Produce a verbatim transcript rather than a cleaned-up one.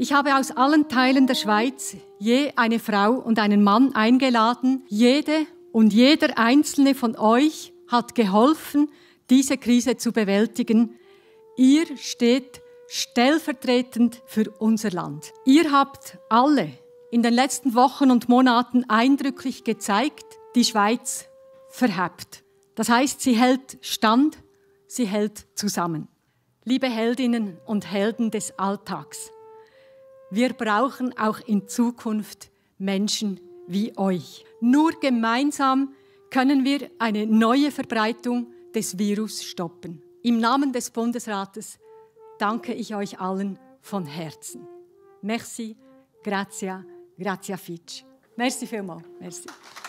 Ich habe aus allen Teilen der Schweiz je eine Frau und einen Mann eingeladen. Jede und jeder einzelne von euch hat geholfen, diese Krise zu bewältigen. Ihr steht stellvertretend für unser Land. Ihr habt alle in den letzten Wochen und Monaten eindrücklich gezeigt, die Schweiz verhebt. Das heißt, sie hält stand, sie hält zusammen. Liebe Heldinnen und Helden des Alltags, wir brauchen auch in Zukunft Menschen wie euch. Nur gemeinsam können wir eine neue Verbreitung des Virus stoppen. Im Namen des Bundesrates danke ich euch allen von Herzen. Merci, grazie, grazie Fitch. Merci vielmals. Merci.